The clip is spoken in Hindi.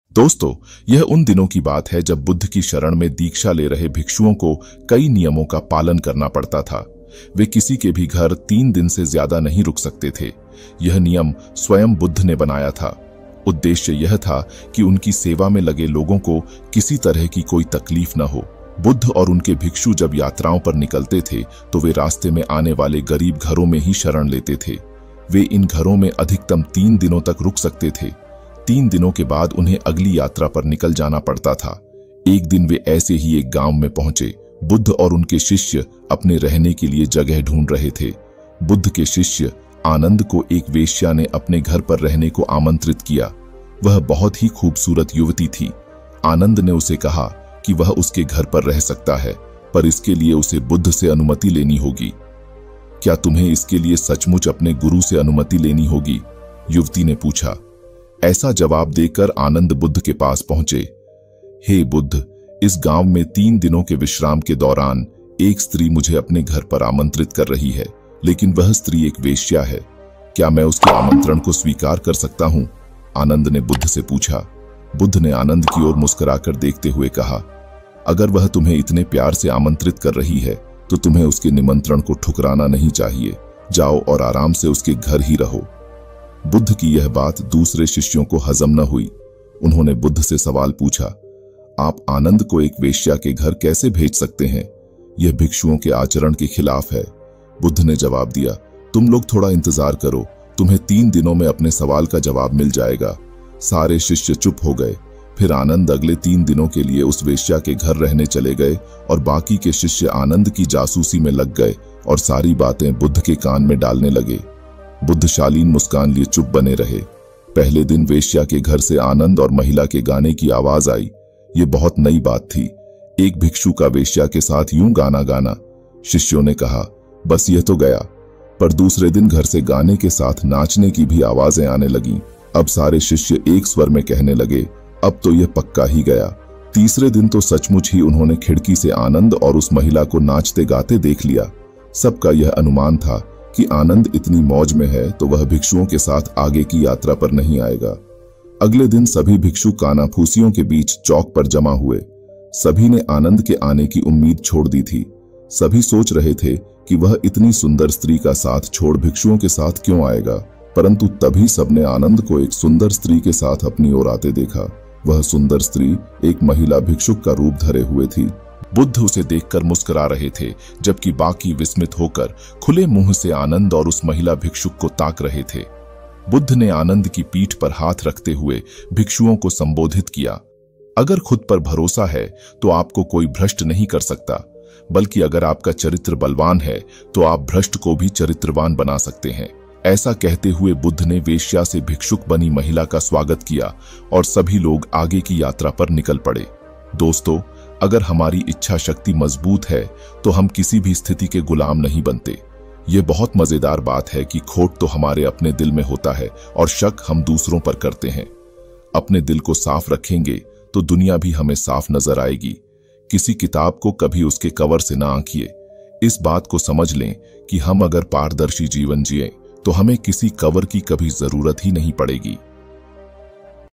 दोस्तों, यह उन दिनों की बात है जब बुद्ध की शरण में दीक्षा ले रहे भिक्षुओं को कई नियमों का पालन करना पड़ता था। वे किसी के भी घर 3 दिन से ज्यादा नहीं रुक सकते थे। यह नियम स्वयं बुद्ध ने बनाया था। उद्देश्य यह था कि उनकी सेवा में लगे लोगों को किसी तरह की कोई तकलीफ न हो। बुद्ध और उनके भिक्षु जब यात्राओं पर निकलते थे तो वे रास्ते में आने वाले गरीब घरों में ही शरण लेते थे। वे इन घरों में अधिकतम 3 दिनों तक रुक सकते थे। 3 दिनों के बाद उन्हें अगली यात्रा पर निकल जाना पड़ता था। एक दिन वे ऐसे ही एक गांव में पहुंचे। बुद्ध और उनके शिष्य अपने रहने के लिए जगह ढूंढ रहे थे। बुद्ध के शिष्य आनंद को एक वेश्या ने अपने घर पर रहने को आमंत्रित किया। वह बहुत ही खूबसूरत युवती थी। आनंद ने उसे कहा कि वह उसके घर पर रह सकता है, पर इसके लिए उसे बुद्ध से अनुमति लेनी होगी। क्या तुम्हें इसके लिए सचमुच अपने गुरु से अनुमति लेनी होगी? युवती ने पूछा। ऐसा जवाब देकर आनंद बुद्ध के पास पहुंचे। हे बुद्ध, इस गांव में 3 दिनों के विश्राम के दौरान एक स्त्री मुझे अपने घर पर आमंत्रित कर रही है, लेकिन वह स्त्री एक वेश्या है। क्या मैं उसके आमंत्रण को स्वीकार कर सकता हूं? आनंद ने बुद्ध से पूछा। बुद्ध ने आनंद की ओर मुस्कुराकर देखते हुए कहा, अगर वह तुम्हें इतने प्यार से आमंत्रित कर रही है तो तुम्हें उसके निमंत्रण को ठुकराना नहीं चाहिए। जाओ और आराम से उसके घर ही रहो। बुद्ध की यह बात दूसरे शिष्यों को हजम न हुई। उन्होंने बुद्ध से सवाल पूछा, आप आनंद को एक वेश्या के घर कैसे भेज सकते हैं? यह भिक्षुओं के आचरण के खिलाफ है। बुद्ध ने जवाब दिया, तुम लोग थोड़ा इंतजार करो, तुम्हें 3 दिनों में अपने सवाल का जवाब मिल जाएगा। सारे शिष्य चुप हो गए। फिर आनंद अगले 3 दिनों के लिए उस वेश्या के घर रहने चले गए और बाकी के शिष्य आनंद की जासूसी में लग गए और सारी बातें बुद्ध के कान में डालने लगे। बुद्ध शालीन मुस्कान लिए चुप बने रहे। पहले दिन वेश्या के घर से आनंद और महिला के गाने की आवाज आई। ये बहुत नई बात थी। एक भिक्षु का वेश्या के साथ यूं गाना गाना। शिष्यों ने कहा, बस यह तो गया। पर दूसरे दिन घर से गाने के साथ नाचने की भी आवाजें आने लगीं। अब सारे शिष्य एक स्वर में कहने लगे, अब तो यह पक्का ही गया। तीसरे दिन तो सचमुच ही उन्होंने खिड़की से आनंद और उस महिला को नाचते गाते देख लिया। सबका यह अनुमान था कि आनंद इतनी मौज में है तो वह भिक्षुओं के साथ आगे की यात्रा पर नहीं आएगा। अगले दिन सभी भिक्षु कानाफूसियों के बीच चौक पर जमा हुए। सभी ने आनंद के आने की उम्मीद छोड़ दी थी। सभी सोच रहे थे कि वह इतनी सुंदर स्त्री का साथ छोड़ भिक्षुओं के साथ क्यों आएगा, परंतु तभी सबने आनंद को एक सुंदर स्त्री के साथ अपनी ओर आते देखा। वह सुंदर स्त्री एक महिला भिक्षुक का रूप धरे हुए थी। बुद्ध उसे देखकर मुस्कुरा रहे थे, जबकि बाकी विस्मित होकर खुले मुंह से आनंद और उस महिला भिक्षुक को ताक रहे थे। बुद्ध ने आनंद की पीठ पर हाथ रखते हुए भिक्षुओं को संबोधित किया, अगर खुद पर भरोसा है तो आपको कोई भ्रष्ट नहीं कर सकता, बल्कि अगर आपका चरित्र बलवान है तो आप भ्रष्ट को भी चरित्रवान बना सकते हैं। ऐसा कहते हुए बुद्ध ने वेश्या से भिक्षुक बनी महिला का स्वागत किया और सभी लोग आगे की यात्रा पर निकल पड़े। दोस्तों, अगर हमारी इच्छा शक्ति मजबूत है तो हम किसी भी स्थिति के गुलाम नहीं बनते। ये बहुत मजेदार बात है कि खोट तो हमारे अपने दिल में होता है और शक हम दूसरों पर करते हैं। अपने दिल को साफ रखेंगे तो दुनिया भी हमें साफ नजर आएगी। किसी किताब को कभी उसके कवर से ना आंकिए। इस बात को समझ लें कि हम अगर पारदर्शी जीवन जिए तो हमें किसी कवर की कभी जरूरत ही नहीं पड़ेगी।